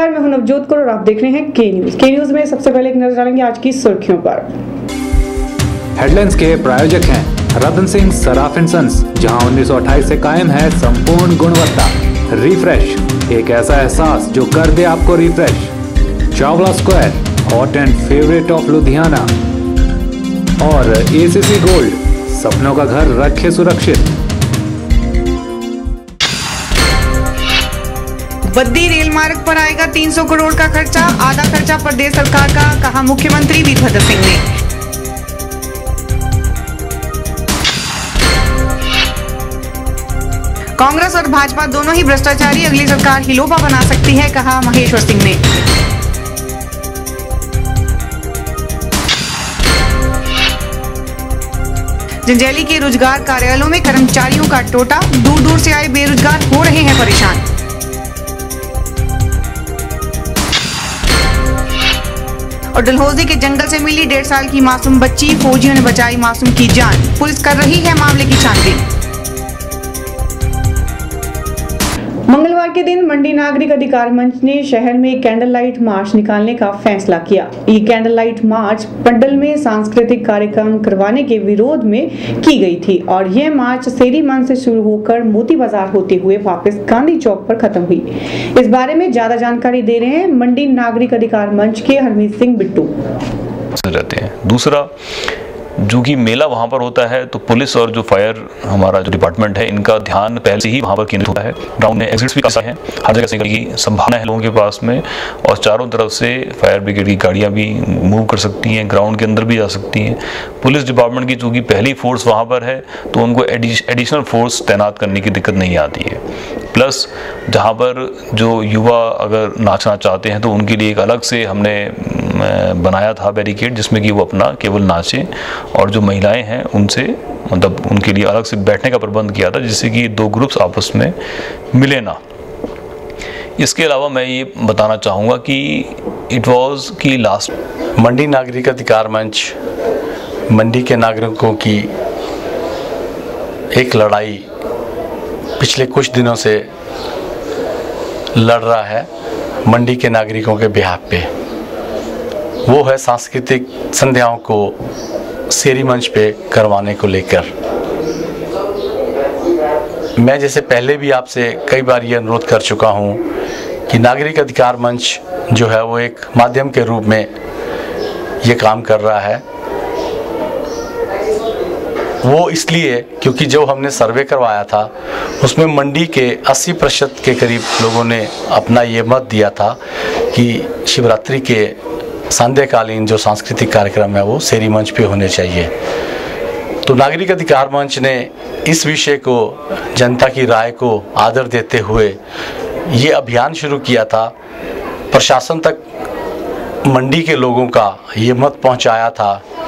नमस्कार, मैं हूं नवजोत कौर और आप देख रहे हैं के न्यूज में सबसे पहले एक नजर डालेंगे आज की सुर्खियों पर। हेडलाइंस के प्रायोजक हैं रतन सिंह सराफ एंड सन्स, जहां 1928 से कायम है संपूर्ण गुणवत्ता। रिफ्रेश, एक ऐसा एहसास जो कर दे आपको refresh. Chawla square, hot and favourite of Ludhiana. और एसीसी गोल्ड, सपनों का घर रखे सुरक्षित। बद्दी रेल मार्ग पर आएगा 300 करोड़ का खर्चा, आधा खर्चा प्रदेश सरकार का, कहा मुख्यमंत्री वीरभद्र सिंह ने। कांग्रेस और भाजपा दोनों ही भ्रष्टाचारी, अगली सरकार हिलोपा बना सकती है, कहा महेश्वर सिंह ने। जंजैली के रोजगार कार्यालयों में कर्मचारियों का टोटा, दूर दूर से आए बेरोजगार हो रहे हैं परेशान। और डलहौजी के जंगल से मिली 1.5 साल की मासूम बच्ची, फौजियों ने बचाई मासूम की जान, पुलिस कर रही है मामले की छानबीन। मंगलवार के दिन मंडी नागरिक अधिकार मंच ने शहर में कैंडल लाइट मार्च निकालने का फैसला किया। ये कैंडल लाइट मार्च पंडल में सांस्कृतिक कार्यक्रम करवाने के विरोध में की गई थी और यह मार्च सेरी मंच से शुरू होकर मोती बाजार होते हुए वापस गांधी चौक पर खत्म हुई। इस बारे में ज्यादा जानकारी दे रहे हैं मंडी नागरिक अधिकार मंच के हरमीत सिंह बिट्टू। रहते हैं। दूसरा, जो कि मेला वहाँ पर होता है तो पुलिस और जो फायर हमारा जो डिपार्टमेंट है, इनका ध्यान पहले से ही वहाँ पर केंद्रित होता है। ग्राउंड में एग्जिट्स भी काफी हैं, हर जगह सिग्नल की संभावना है लोगों के पास में, और चारों तरफ से फायर ब्रिगेड की गाड़ियाँ भी मूव कर सकती हैं, ग्राउंड के अंदर भी जा सकती हैं। पुलिस डिपार्टमेंट की चूँकि पहली फोर्स वहाँ पर है तो उनको एडिशनल फोर्स तैनात करने की दिक्कत नहीं आती है। प्लस जहाँ पर जो युवा अगर नाचना चाहते हैं तो उनके लिए एक अलग से हमने बनाया था बैरिकेड, जिसमें कि वो अपना केवल नाचें, और जो महिलाएं हैं उनसे मतलब उनके लिए अलग से बैठने का प्रबंध किया था, जिससे कि दो ग्रुप्स आपस में मिले ना। इसके अलावा मैं ये बताना चाहूँगा कि इट वाज कि लास्ट मंडी नागरिक अधिकार मंच मंडी के नागरिकों की एक लड़ाई पिछले कुछ दिनों से लड़ रहा है मंडी के नागरिकों के बिहाफ पे। वो है सांस्कृतिक संध्याओं को सेरी मंच पे करवाने को लेकर। मैं जैसे पहले भी आपसे कई बार ये अनुरोध कर चुका हूँ कि नागरिक अधिकार मंच जो है वो एक माध्यम के रूप में ये काम कर रहा है। वो इसलिए क्योंकि जो हमने सर्वे करवाया था उसमें मंडी के 80% के करीब लोगों ने अपना ये मत दिया था कि शिवरात्रि के संध्याकालीन जो सांस्कृतिक कार्यक्रम है वो सेरी मंच पे होने चाहिए। तो नागरिक अधिकार मंच ने इस विषय को, जनता की राय को आदर देते हुए ये अभियान शुरू किया था। प्रशासन तक मंडी के लोगों का ये मत पहुंचाया था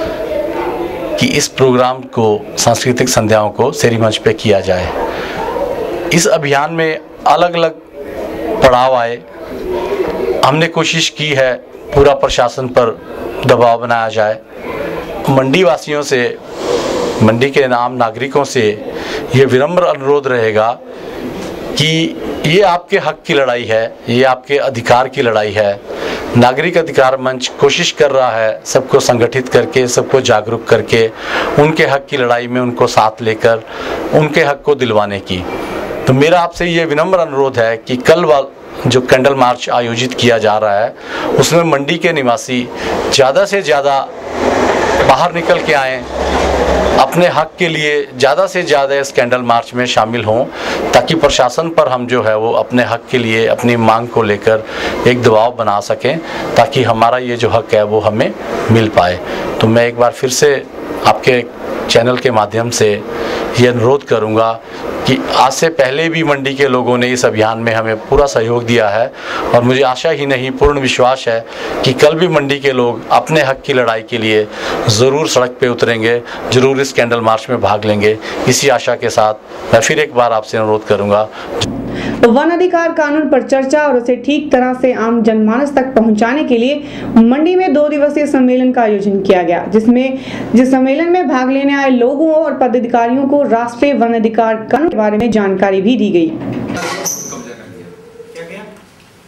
कि इस प्रोग्राम को, सांस्कृतिक संध्याओं को सेरी मंच पे किया जाए। इस अभियान में अलग अलग पड़ाव आए। हमने कोशिश की है पूरा प्रशासन पर दबाव बनाया जाए। मंडी वासियों से, मंडी के आम नागरिकों से ये विनम्र अनुरोध रहेगा कि ये आपके हक की लड़ाई है, ये आपके अधिकार की लड़ाई है। नागरिक अधिकार मंच कोशिश कर रहा है सबको संगठित करके, सबको जागरूक करके, उनके हक की लड़ाई में उनको साथ लेकर उनके हक को दिलवाने की। तो मेरा आपसे ये विनम्र अनुरोध है कि कल जो कैंडल मार्च आयोजित किया जा रहा है उसमें मंडी के निवासी ज़्यादा से ज़्यादा बाहर निकल के आएँ, अपने हक के लिए ज़्यादा से ज़्यादा इस कैंडल मार्च में शामिल हों, ताकि प्रशासन पर हम जो है वो अपने हक के लिए, अपनी मांग को लेकर एक दबाव बना सकें, ताकि हमारा ये जो हक है वो हमें मिल पाए। तो मैं एक बार फिर से आपके चैनल के माध्यम से ये अनुरोध करूँगा कि आज से पहले भी मंडी के लोगों ने इस अभियान में हमें पूरा सहयोग दिया है, और मुझे आशा ही नहीं पूर्ण विश्वास है कि कल भी मंडी के लोग अपने हक की लड़ाई के लिए ज़रूर सड़क पे उतरेंगे, ज़रूर इस कैंडल मार्च में भाग लेंगे। इसी आशा के साथ मैं फिर एक बार आपसे अनुरोध करूँगा। वन अधिकार कानून पर चर्चा और उसे ठीक तरह से आम जनमानस तक पहुंचाने के लिए मंडी में 2 दिवसीय सम्मेलन का आयोजन किया गया, जिस सम्मेलन में भाग लेने आए लोगों और पदाधिकारियों को राष्ट्रीय वन अधिकार कानून के बारे में जानकारी भी दी गई।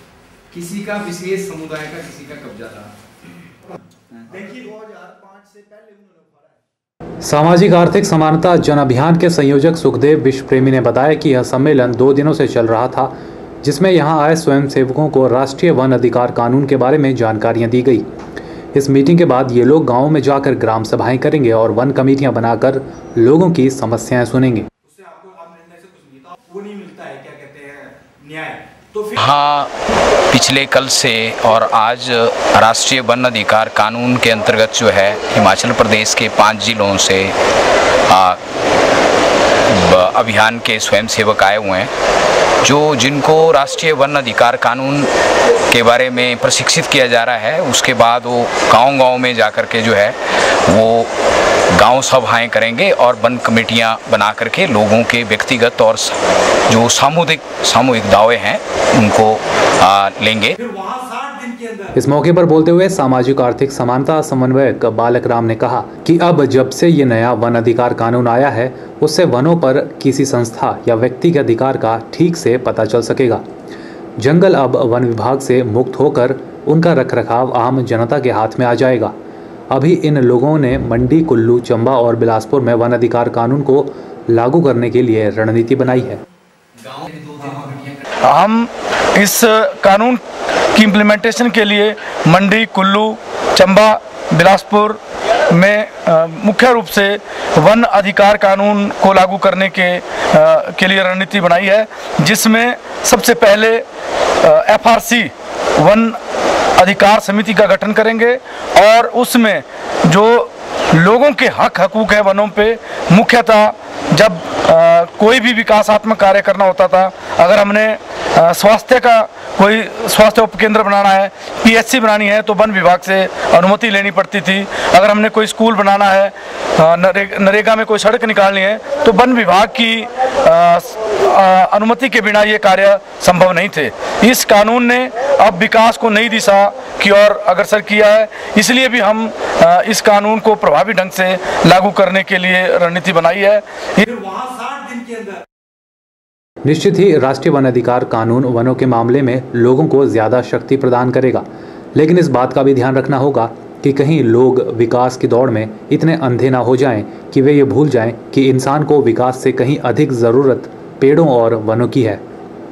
किसी का विशेष समुदाय का किसी का कब्जा था। देखिए 2005 से पहले उन्होंने सामाजिक आर्थिक समानता जन अभियान के संयोजक सुखदेव विश्व प्रेमी ने बताया कि यह सम्मेलन 2 दिनों से चल रहा था, जिसमें यहां आए स्वयंसेवकों को राष्ट्रीय वन अधिकार कानून के बारे में जानकारियां दी गई। इस मीटिंग के बाद ये लोग गाँव में जाकर ग्राम सभाएं करेंगे और वन कमेटियां बनाकर लोगों की समस्याएं सुनेंगे। उससे आपको आप निर्णय से कुछ मिलता वो नहीं मिलता है, क्या कहते हैं, न्याय। तो फिर हाँ, पिछले कल से और आज राष्ट्रीय वन अधिकार कानून के अंतर्गत जो है हिमाचल प्रदेश के 5 जिलों से अभियान के स्वयंसेवक आए हुए हैं, जो जिनको राष्ट्रीय वन अधिकार कानून के बारे में प्रशिक्षित किया जा रहा है। उसके बाद वो गांव-गांव में जाकर के जो है वो गांव सभाएं करेंगे और वन कमेटियां बना करके लोगों के व्यक्तिगत और जो सामूहिक दावे हैं उनको लेंगे। फिर वहाँ 60 दिन के अंदर इस मौके पर बोलते हुए सामाजिक आर्थिक समानता समन्वयक बालक राम ने कहा कि अब जब से ये नया वन अधिकार कानून आया है, उससे वनों पर किसी संस्था या व्यक्ति के अधिकार का ठीक से पता चल सकेगा। जंगल अब वन विभाग से मुक्त होकर उनका रखरखाव आम जनता के हाथ में आ जाएगा। अभी इन लोगों ने मंडी, कुल्लू, चंबा और बिलासपुर में वन अधिकार कानून को लागू करने के लिए रणनीति बनाई है। हम इस कानून की इम्प्लीमेंटेशन के लिए मंडी, कुल्लू, चंबा, बिलासपुर में मुख्य रूप से वन अधिकार कानून को लागू करने के लिए रणनीति बनाई है, जिसमें सबसे पहले FRC वन अधिकार समिति का गठन करेंगे और उसमें जो लोगों के हक हकूक है वनों पे, मुख्यतः जब कोई भी विकासात्मक कार्य करना होता था, अगर हमने स्वास्थ्य का कोई स्वास्थ्य उपकेंद्र बनाना है, PHC बनानी है, तो वन विभाग से अनुमति लेनी पड़ती थी। अगर हमने कोई स्कूल बनाना है, नरेगा में कोई सड़क निकालनी है, तो वन विभाग की अनुमति के बिना ये कार्य संभव नहीं थे। इस कानून ने अब विकास को नई दिशा की ओर अग्रसर किया है, इसलिए भी हम इस कानून को प्रभावी ढंग से लागू करने के लिए रणनीति बनाई है। फिर वहाँ 60 दिन के अंदर निश्चित ही राष्ट्रीय वन अधिकार कानून वनों के मामले में लोगों को ज्यादा शक्ति प्रदान करेगा, लेकिन इस बात का भी ध्यान रखना होगा कि कहीं लोग विकास की दौड़ में इतने अंधे ना हो जाएं कि वे ये भूल जाएं कि इंसान को विकास से कहीं अधिक ज़रूरत पेड़ों और वनों की है।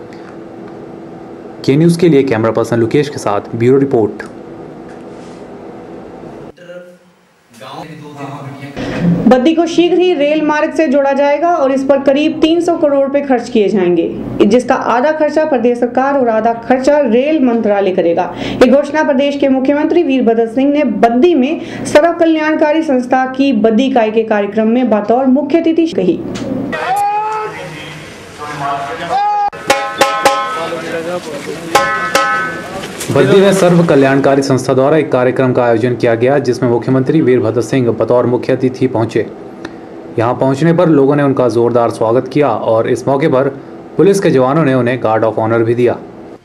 के न्यूज़ के लिए कैमरा पर्सन लुकेश के साथ ब्यूरो रिपोर्ट। बद्दी को शीघ्र ही रेल मार्ग से जोड़ा जाएगा और इस पर करीब 300 करोड़ रुपए खर्च किए जाएंगे, जिसका आधा खर्चा प्रदेश सरकार और आधा खर्चा रेल मंत्रालय करेगा। ये घोषणा प्रदेश के मुख्यमंत्री वीरभद्र सिंह ने बद्दी में सड़क कल्याणकारी संस्था की बद्दी इकाई के कार्यक्रम में बतौर मुख्य अतिथि कही। बद्दी में सर्व कल्याणकारी संस्था द्वारा एक कार्यक्रम का आयोजन किया गया, जिसमें मुख्यमंत्री वीरभद्र सिंह बतौर मुख्य अतिथि पहुंचे। यहां पहुंचने पर लोगों ने उनका जोरदार स्वागत किया और इस मौके पर पुलिस के जवानों ने उन्हें गार्ड ऑफ ऑनर भी दिया।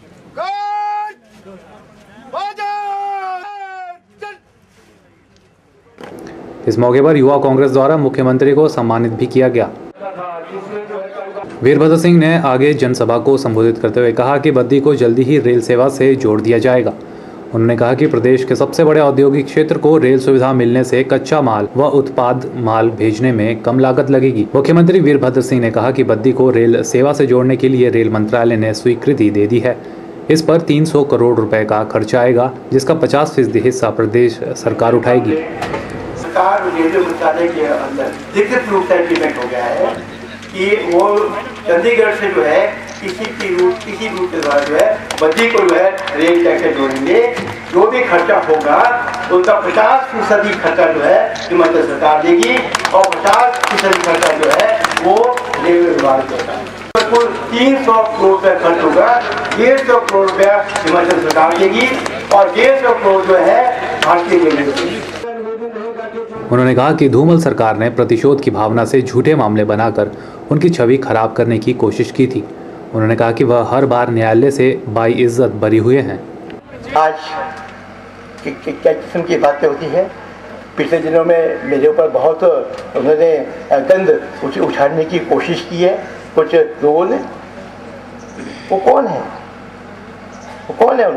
इस मौके पर युवा कांग्रेस द्वारा मुख्यमंत्री को सम्मानित भी किया गया। वीरभद्र सिंह ने आगे जनसभा को संबोधित करते हुए कहा कि बद्दी को जल्दी ही रेल सेवा से जोड़ दिया जाएगा। उन्होंने कहा कि प्रदेश के सबसे बड़े औद्योगिक क्षेत्र को रेल सुविधा मिलने से कच्चा माल व उत्पाद माल भेजने में कम लागत लगेगी। मुख्यमंत्री वीरभद्र सिंह ने कहा कि बद्दी को रेल सेवा से जोड़ने के लिए रेल मंत्रालय ने स्वीकृति दे दी है। इस पर 300 करोड़ रुपए का खर्च आएगा, जिसका 50% हिस्सा प्रदेश सरकार उठाएगी। सरकार रेलवे मंत्रालय के अंदर लिखित रूप से एग्रीमेंट हो गया है कि वो चंडीगढ़ से जो है किसी रूट के द्वारा जो है बद्दी को जो है रेल ट्रैक से जोड़ेंगे। जो भी खर्चा होगा उसका 50% खर्चा जो है हिमाचल सरकार देगी और 50% खर्चा जो है वो रेलवे विभाग देगा। कुल 300 करोड़ रुपया खर्च होगा, 150 करोड़ रुपया हिमाचल सरकार देगी और 150 करोड़ जो है भारतीय रेलवे देगी। उन्होंने कहा कि धूमल सरकार ने प्रतिशोध की भावना से झूठे मामले बनाकर उनकी छवि खराब करने की कोशिश की थी। उन्होंने कहा कि वह हर बार न्यायालय से बाइज्जत बरी हुए हैं। आज क्या किस्म की बातें होती है। पिछले दिनों में मेरे ऊपर बहुत उन्होंने गंद उछालने की कोशिश की है कुछ लोगों ने। वो कौन है? वो कौन है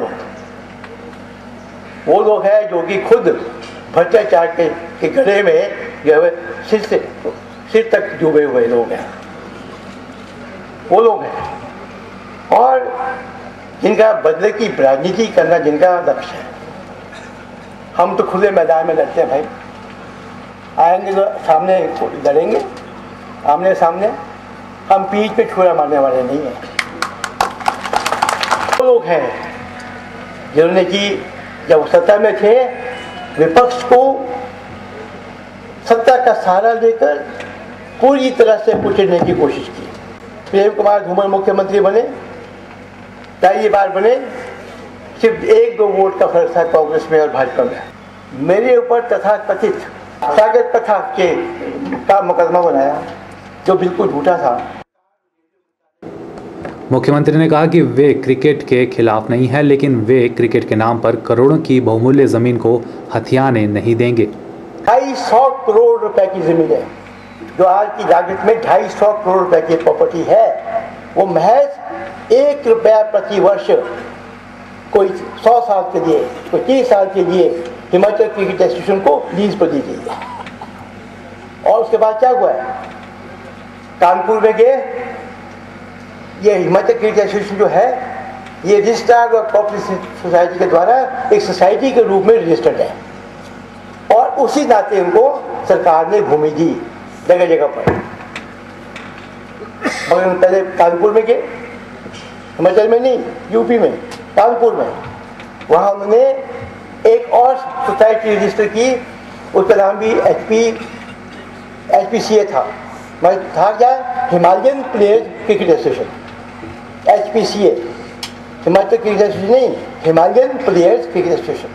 वो लोग हैं जो कि खुद भ्रष्टाचार के गड्ढे में जो है सिर तक डूबे हुए लोग हैं, वो लोग हैं, और जिनका बदले की राजनीति करना जिनका लक्ष्य है। हम तो खुले मैदान में लड़ते हैं भाई, आएंगे तो सामने लड़ेंगे, आमने सामने, हम पीठ पे छुरा मारने वाले नहीं हैं। वो लोग हैं जिन्होंने कि जब सत्ता में थे विपक्ष को सत्ता का सहारा लेकर पूरी तरह से कुचलने की कोशिश की। प्रेम कुमार धूमल मुख्यमंत्री बने, पहली बार बने, सिर्फ 1-2 वोट का फर्क था कांग्रेस में और भाजपा में। मेरे ऊपर तथाकथित सागर कथा का मुकदमा बनाया जो बिल्कुल झूठा था। मुख्यमंत्री ने कहा कि वे क्रिकेट के खिलाफ नहीं हैं, लेकिन वे क्रिकेट के नाम पर करोड़ों की बहुमूल्य जमीन को हथियाने नहीं देंगे। 250 करोड़ रुपए की जमीन है जो आज की लागत में 250 करोड़ रुपए की प्रॉपर्टी है, वो महज 1 रुपया प्रति वर्ष कोई 100 साल के लिए, कोई 30 साल के लिए हिमाचल क्रिकेट एसोसिएशन को लीज पर दी गई है। और उसके बाद क्या हुआ है, कानपुर में गए, ये हिमाचल क्रिकेट एसोसिएशन जो है ये रजिस्टर्ड और कोऑपरेटिव सोसाइटी के द्वारा एक सोसाइटी के रूप में रजिस्टर्ड है, और उसी नाते उनको सरकार ने भूमि दी जगह जगह पर। और पहले कानपुर में गए, हिमाचल में नहीं, यूपी में, कानपुर में, वहाँ उन्होंने एक और सोसाइटी रजिस्टर की, उसका नाम भी HPCA था, था क्या, Himalayan players cricket association, HPCA, Himachal cricket association नहीं, हिमालयन प्लेयर्स क्रिकेट एसोसिएशन।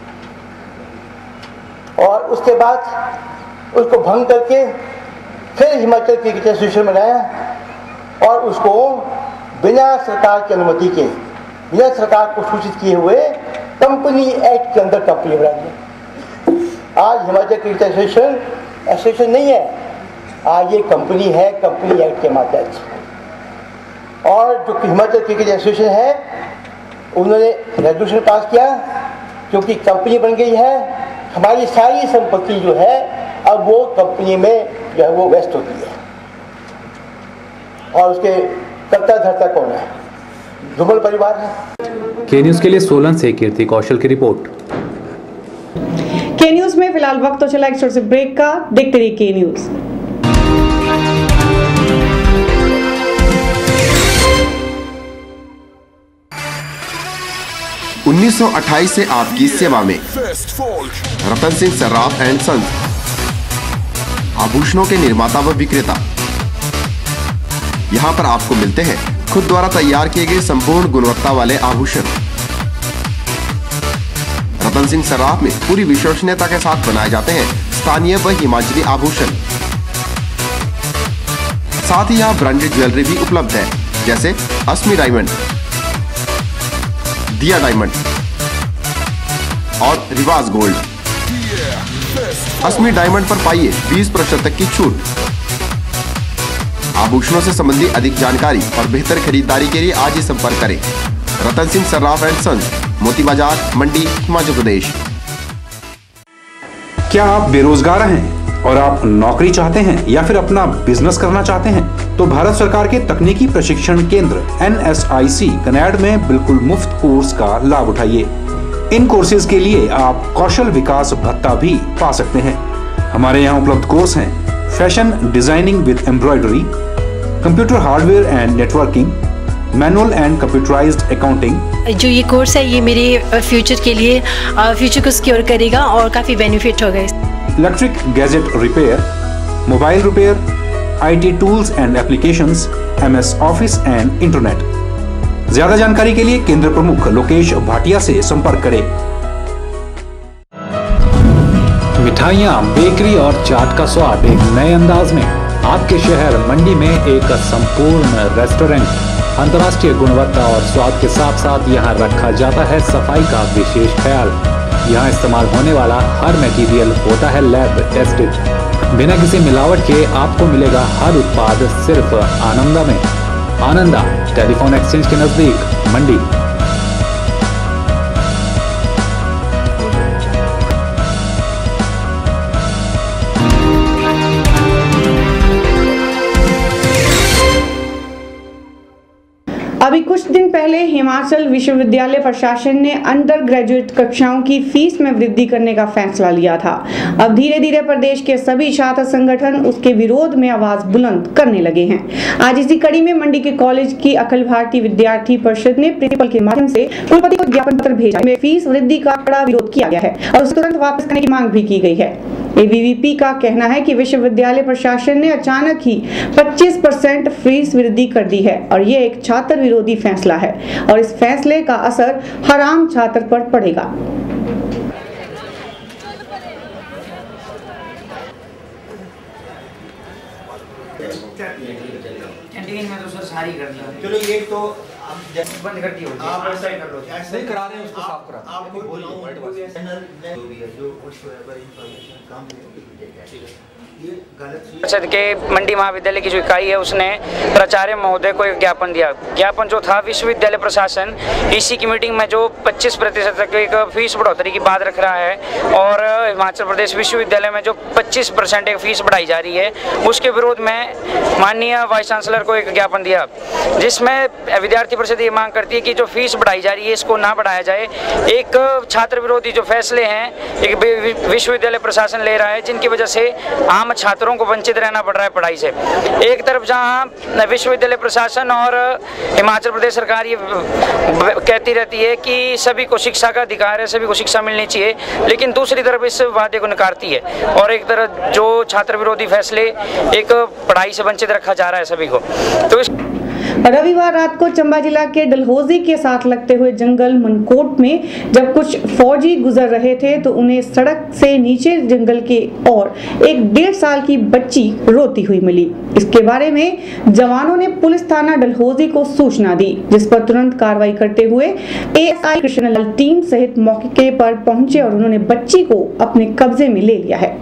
और उसके बाद उसको भंग करके फिर हिमाचल क्रिकेट एसोसिएशन बनाया, और उसको बिना सरकार की अनुमति के, बिना सरकार को सूचित किए हुए कंपनी एक्ट के अंदर कंपनी बना दी। आज हिमाचल क्रिकेट एसोसिएशन नहीं है, आज ये कंपनी है, कंपनी एक्ट के मातहत। और जो हिमाचल क्रिकेट एसोसिएशन है उन्होंने रेजोल्यूशन पास किया, क्योंकि कंपनी बन गई है, हमारी सारी संपत्ति जो है अब वो कंपनी में जो है वो वेस्ट होती है, और उसके कर्ता धर्ता कौन है, धूमल परिवार है। के न्यूज के लिए सोलन से कीर्ति कौशल की रिपोर्ट। के न्यूज में फिलहाल वक्त तो चला एक छोटे से ब्रेक का, देखते रहिए के न्यूज। 1928 से आपकी सेवा में रतन सिंह सर्राफ एंड सन्स, आभूषणों के निर्माता व विक्रेता। यहाँ पर आपको मिलते हैं खुद द्वारा तैयार किए गए संपूर्ण गुणवत्ता वाले आभूषण। रतन सिंह सर्राफ में पूरी विश्वसनीयता के साथ बनाए जाते हैं स्थानीय व हिमाचली आभूषण। साथ ही यहाँ ब्रांडेड ज्वेलरी भी उपलब्ध है, जैसे अस्मी डायमंड, दिया डायमंड और रिवाज गोल्ड। अस्मी डायमंड पर पाइए 20% तक की छूट। आभूषणों से संबंधित अधिक जानकारी और बेहतर खरीदारी के लिए आज ही संपर्क करें। रतन सिंह सर्राफ एंड सन्स, मोती बाजार, मंडी, हिमाचल प्रदेश। क्या आप बेरोजगार हैं और आप नौकरी चाहते हैं या फिर अपना बिजनेस करना चाहते हैं, तो भारत सरकार के तकनीकी प्रशिक्षण केंद्र NSIC कनाड में बिल्कुल मुफ्त कोर्स का लाभ उठाइए। इन कोर्सेज के लिए आप कौशल विकास भत्ता भी पा सकते हैं। हमारे यहाँ उपलब्ध कोर्स हैं fashion designing with embroidery, computer hardware and networking, manual and computerised accounting. जो ये कोर्स है ये मेरे फ्यूचर के लिए फ्यूचर को सिक्योर करेगा और काफ़ी बेनिफिट होगा। Electric gadget repair, mobile repair, IT tools and applications, MS office and internet. ज्यादा जानकारी के लिए केंद्र प्रमुख लोकेश भाटिया से संपर्क करें। मिठाइयाँ, बेकरी और चाट का स्वाद एक नए अंदाज में आपके शहर मंडी में एक संपूर्ण रेस्टोरेंट। अंतर्राष्ट्रीय गुणवत्ता और स्वाद के साथ साथ यहाँ रखा जाता है सफाई का विशेष ख्याल। यहाँ इस्तेमाल होने वाला हर मटेरियल होता है लैब टेस्टेड। बिना किसी मिलावट के आपको मिलेगा हर उत्पाद सिर्फ आनंदा में। आनंदा टेलीफोन एक्सचेंज के नजदीक मंडी। अभी कुछ दिन पहले हिमाचल विश्वविद्यालय प्रशासन ने अंडर ग्रेजुएट कक्षाओं की फीस में वृद्धि करने का फैसला लिया था। अब धीरे धीरे प्रदेश के सभी छात्र संगठन उसके विरोध में आवाज बुलंद करने लगे हैं। आज इसी कड़ी में मंडी के कॉलेज की अखिल भारतीय विद्यार्थी परिषद ने प्रिंसिपल के माध्यम से कुलपति को ज्ञापन पत्र भेजा, में फीस वृद्धि का कड़ा विरोध किया गया है और उसे तुरंत वापस करने की मांग भी की गई है। एबीवीपी का कहना है कि विश्वविद्यालय प्रशासन ने अचानक ही 25% फीस वृद्धि कर दी है और ये एक छात्र विरोधी फैसला है और इस फैसले का असर हर आम छात्र पर पड़ेगा। कैंटीन में तो सर सारी कर दी। चलो ये तो बंद कर दी होगी। आप ऐसा ही कर लो, ऐसे नहीं करा रहे हैं उसको साफ करा। आपको परिषद के मंडी महाविद्यालय की जो इकाई है उसने प्राचार्य महोदय को एक ज्ञापन दिया। ज्ञापन जो था विश्वविद्यालय प्रशासन इसी की मीटिंग में जो 25% तक एक फीस बढ़ोतरी की बात रख रहा है और हिमाचल प्रदेश विश्वविद्यालय में जो 25% एक फीस बढ़ाई जा रही है उसके विरोध में माननीय वाइस चांसलर को एक ज्ञापन दिया, जिसमें विद्यार्थी परिषद ये मांग करती है कि जो फीस बढ़ाई जा रही है इसको ना बढ़ाया जाए। एक छात्र विरोधी जो फैसले हैं एक विश्वविद्यालय प्रशासन ले रहा है जिनकी वजह से आम छात्रों को वंचित रहना पड़ रहा है पढ़ाई से। एक तरफ जहां विश्वविद्यालय प्रशासन और हिमाचल प्रदेश सरकार ये कहती रहती है कि सभी को शिक्षा का अधिकार है, सभी को शिक्षा मिलनी चाहिए, लेकिन दूसरी तरफ इस वादे को नकारती है और एक तरफ जो छात्र विरोधी फैसले एक पढ़ाई से वंचित रखा जा रहा है सभी को। तो रविवार रात को चंबा जिला के डलहौजी के साथ लगते हुए जंगल मनकोट में जब कुछ फौजी गुजर रहे थे तो उन्हें सड़क से नीचे जंगल के और एक 1.5 साल की बच्ची रोती हुई मिली। इसके बारे में जवानों ने पुलिस थाना डलहौजी को सूचना दी, जिस पर तुरंत कार्रवाई करते हुए एएसआई कृष्णलाल टीम सहित मौके पर पहुंचे और उन्होंने बच्ची को अपने कब्जे में ले लिया है।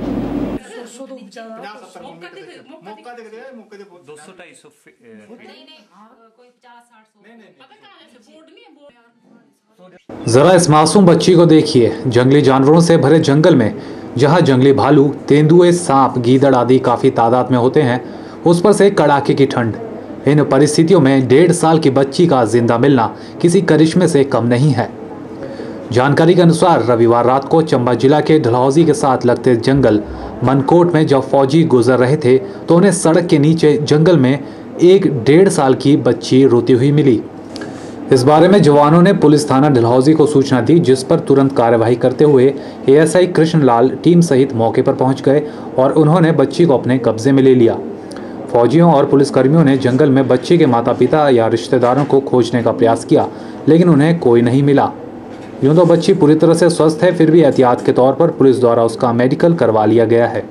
200-250 जरा इस मासूम बच्ची को देखिए। जंगली जानवरों से भरे जंगल में जहां जंगली भालू, तेंदुए, सांप, गीदड़ आदि काफी तादाद में होते हैं, उस पर से कड़ाके की ठंड। इन परिस्थितियों में 1.5 साल की बच्ची का जिंदा मिलना किसी करिश्मे से कम नहीं है। जानकारी के अनुसार रविवार रात को चंबा जिला के डलहौजी के साथ लगते जंगल मनकोट में जब फौजी गुजर रहे थे तो उन्हें सड़क के नीचे जंगल में एक 1.5 साल की बच्ची रोती हुई मिली। इस बारे में जवानों ने पुलिस थाना डलहौजी को सूचना दी, जिस पर तुरंत कार्यवाही करते हुए एएसआई कृष्णलाल टीम सहित मौके पर पहुंच गए और उन्होंने बच्ची को अपने कब्जे में ले लिया। फौजियों और पुलिसकर्मियों ने जंगल में बच्ची के माता पिता या रिश्तेदारों को खोजने का प्रयास किया, लेकिन उन्हें कोई नहीं मिला। यूं तो बच्ची पूरी तरह से स्वस्थ है, फिर भी एहतियात के तौर पर पुलिस द्वारा उसका मेडिकल करवा लिया गया है।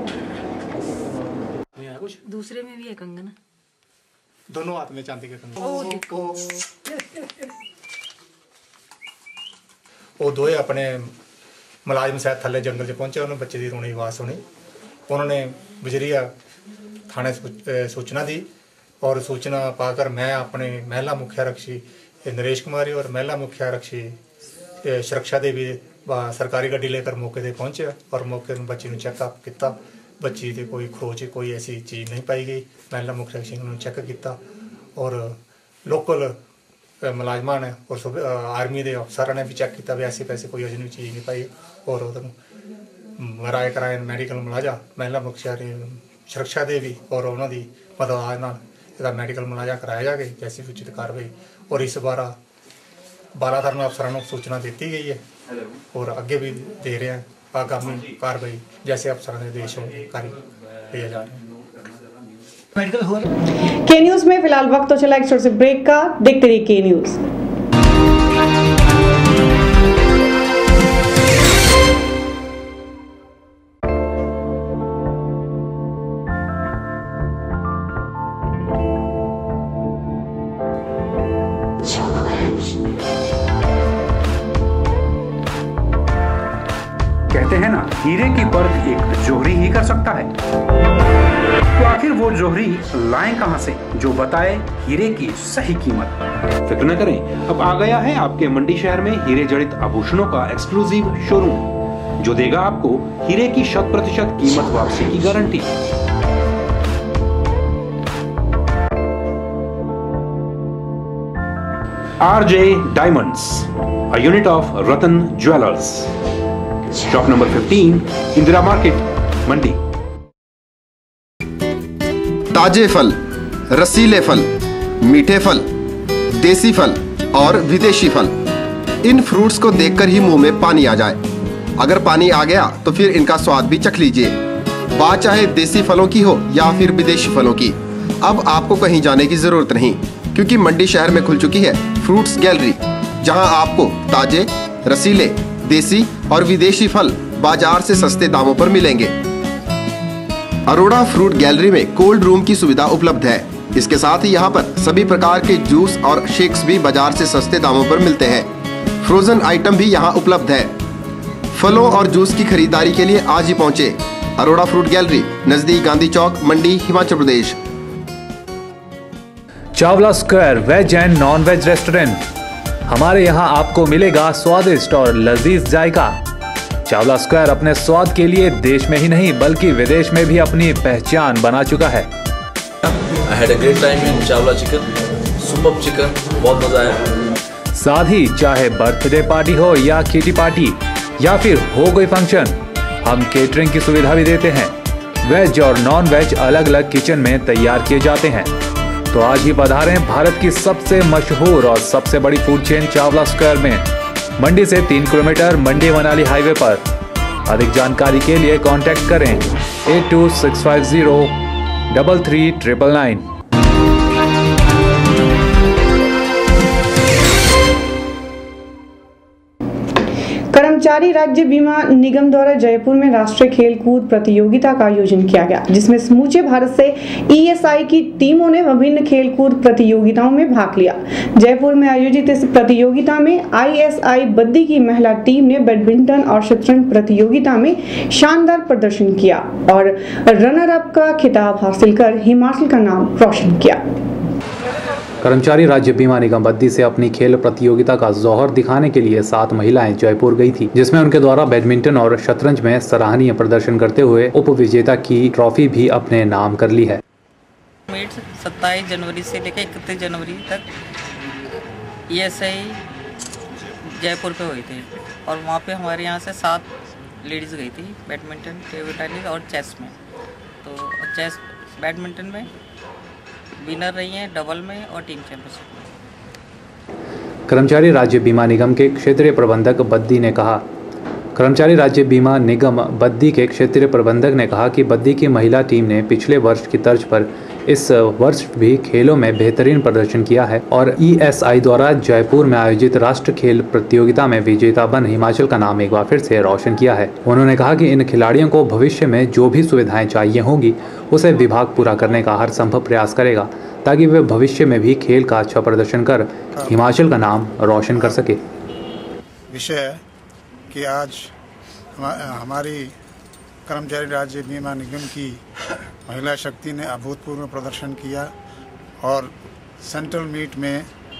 दूसरे में भी है कंगन, दोनों हाथ में चांदी के कंगन। वो दोए अपने मुलाजिम साहब थले जंगल से पहुंचे, उन्होंने बच्चे की रोने आवाज़ सुनी। उन्होंने बजरिया थाने सूचना दी और सूचना पाकर मैं अपने महिला मुख्य आरक्षी नरेश कुमारी और महिला मुख्य आरक्षी सुरक्षा देवी सरकारी गड्डी लेकर मौके पर पहुंचे और मौके पर बच्ची ने चेकअप किया। बच्ची की कोई खरोच कोई ऐसी चीज़ नहीं पाई गई। महिला मुख्य आरक्षी ने चेक किया और लोकल मुलाजमान ने और आर्मी के अफसर ने भी चेक किया भी ऐसी पैसे कोई अजनबी चीज़ नहीं पाई और मराए कराए मेडिकल मुलाजा महिला मुख्य सुरक्षा देवी और उन्होंने मदद मेडिकल मुलाजा कराया जाए जैसी उचित कार्रवाई और इस बार बालाधर अफसरों को सूचना दी गई है और आगे भी दे रहे हैं आगामी कार्रवाई जैसे अफसर निर्देश कार्य किया जा रहा है। के न्यूज में फिलहाल वक्त तो चला एक छोटे से ब्रेक का, देखते रहिए के न्यूज। कहते हैं ना, हीरे की परख एक जोहरी ही कर सकता है। तो आखिर वो जोहरी लाएं कहां से जो बताए हीरे की सही कीमत। फिक्र न करें, अब आ गया है आपके मंडी शहर में हीरे जड़ित आभूषणों का एक्सक्लूसिव शोरूम, जो देगा आपको हीरे की 100% कीमत वापसी की guarantee. RJ Diamonds, a unit of Ratan Jewelers. Shop number 15, Indira Market, Mandi. ताजे फल, रसीले फल, मीठे फल, देसी फल और विदेशी फल, इन फ्रूट्स को देखकर ही मुंह में पानी आ जाए। अगर पानी आ गया तो फिर इनका स्वाद भी चख लीजिए। बात चाहे देसी फलों की हो या फिर विदेशी फलों की, अब आपको कहीं जाने की जरूरत नहीं, क्योंकि मंडी शहर में खुल चुकी है फ्रूट्स गैलरी, जहां आपको ताजे, रसीले, देसी और विदेशी फल बाजार से सस्ते दामों पर मिलेंगे। अरोड़ा फ्रूट गैलरी में कोल्ड रूम की सुविधा उपलब्ध है। इसके साथ ही यहाँ पर सभी प्रकार के जूस और शेक्स भी बाजार से सस्ते दामों पर मिलते हैं। फ्रोजन आइटम भी यहाँ उपलब्ध है। फलों और जूस की खरीदारी के लिए आज ही पहुँचे अरोड़ा फ्रूट गैलरी, नजदीक Gandhi Chowk, Mandi, Himachal Pradesh. Chawla square veg and non veg restaurant. हमारे यहाँ आपको मिलेगा स्वादिष्ट और लजीज जायका। चावला स्क्वायर अपने स्वाद के लिए देश में ही नहीं बल्कि विदेश में भी अपनी पहचान बना चुका है। I had a great time in Chawla chicken, super chicken, बहुत मजा आया। साथ ही चाहे बर्थडे पार्टी हो या किटी पार्टी या फिर हो कोई फंक्शन, हम केटरिंग की सुविधा भी देते हैं। वेज और नॉन वेज अलग अलग किचन में तैयार किए जाते हैं। तो आज ही पधारें भारत की सबसे मशहूर और सबसे बड़ी फूड चेन चावला स्क्वायर में, मंडी से 3 किलोमीटर, मंडी मनाली हाईवे पर। अधिक जानकारी के लिए कांटेक्ट करें 8265033999। कर्मचारी राज्य बीमा निगम द्वारा जयपुर में राष्ट्रीय खेलकूद प्रतियोगिता का आयोजन किया गया, जिसमें समूचे भारत से ESI की टीमों ने विभिन्न खेलकूद प्रतियोगिताओं में भाग लिया। जयपुर में आयोजित इस प्रतियोगिता में ISI बद्दी की महिला टीम ने बैडमिंटन और शतरंज प्रतियोगिता में शानदार प्रदर्शन किया और रनर अप का खिताब हासिल कर हिमाचल का नाम रोशन किया। कर्मचारी राज्य बीमा निगम बद्दी से अपनी खेल प्रतियोगिता का जौहर दिखाने के लिए 7 महिलाएं जयपुर गई थी, जिसमें उनके द्वारा बैडमिंटन और शतरंज में सराहनीय प्रदर्शन करते हुए उपविजेता की ट्रॉफी भी अपने नाम कर ली है। 27 जनवरी से लेकर 31 जनवरी तक ESI जयपुर पे हुई थी और वहाँ पे हमारे यहाँ से 7 लेडीज़ गई थी बैडमिंटन, टेबल टेनिस और चेस में। तो चेस बैडमिंटन में विनर रही हैं, डबल में और टीम चैंपियनशिप में। कर्मचारी राज्य बीमा निगम के क्षेत्रीय प्रबंधक बद्दी ने कहा कर्मचारी राज्य बीमा निगम बद्दी के क्षेत्रीय प्रबंधक ने कहा कि बद्दी की महिला टीम ने पिछले वर्ष की तर्ज पर इस वर्ष भी खेलों में बेहतरीन प्रदर्शन किया है और ESI द्वारा जयपुर में आयोजित राष्ट्रीय खेल प्रतियोगिता में विजेता बन हिमाचल का नाम एक बार फिर से रोशन किया है। उन्होंने कहा कि इन खिलाड़ियों को भविष्य में जो भी सुविधाएं चाहिए होंगी उसे विभाग पूरा करने का हर संभव प्रयास करेगा ताकि वे भविष्य में भी खेल का अच्छा प्रदर्शन कर हिमाचल का नाम रोशन कर सके। विषय है कि आज हमारी कर्मचारी राज्य बीमा निगम की महिला शक्ति ने अभूतपूर्व प्रदर्शन किया और सेंट्रल मीट में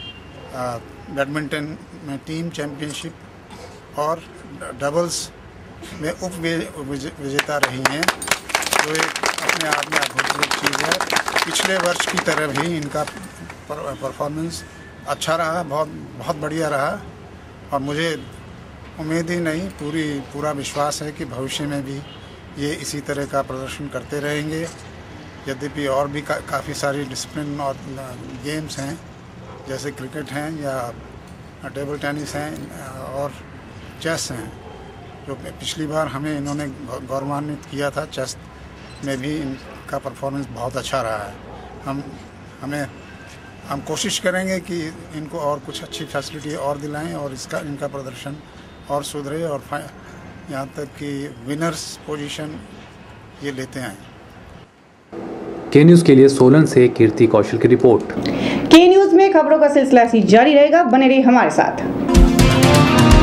बैडमिंटन में टीम चैंपियनशिप और डबल्स में उप विजेता रही हैं, जो एक अपने आप में अभूतपूर्व चीज़ है। पिछले वर्ष की तरह भी इनका परफॉर्मेंस अच्छा रहा, बहुत बढ़िया रहा और मुझे उम्मीद ही नहीं पूरा विश्वास है कि भविष्य में भी ये इसी तरह का प्रदर्शन करते रहेंगे। यद्यपि और भी काफ़ी सारी डिसिप्लिन और गेम्स हैं, जैसे क्रिकेट हैं या टेबल टेनिस हैं और चेस हैं, जो पिछली बार हमें इन्होंने गौरवान्वित किया था। चेस में भी इनका परफॉर्मेंस बहुत अच्छा रहा है। हम कोशिश करेंगे कि इनको और कुछ अच्छी फैसिलिटी और दिलाएं और इनका प्रदर्शन और सुधरे और यहाँ तक कि विनर्स पोजीशन ये लेते हैं। के न्यूज़ के लिए सोलन से कीर्ति कौशल की रिपोर्ट। के न्यूज़ में खबरों का सिलसिला ऐसे जारी रहेगा, बने रहिए हमारे साथ।